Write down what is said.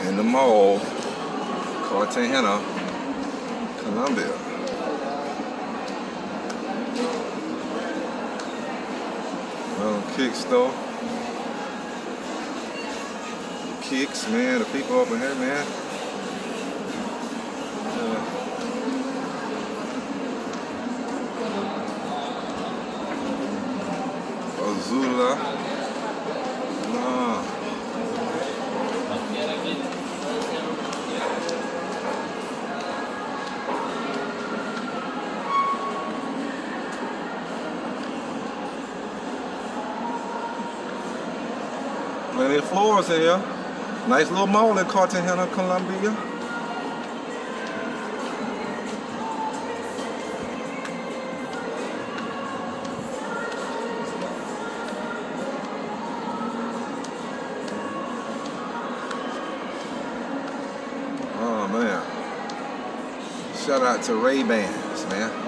in the mall, Cartagena, Colombia. Kick store. Kicks, man. The people up in here, man. Azula. Plenty of floors in here. Nice little mall in Cartagena, Colombia. Oh man. Shout out to Ray-Bans, man.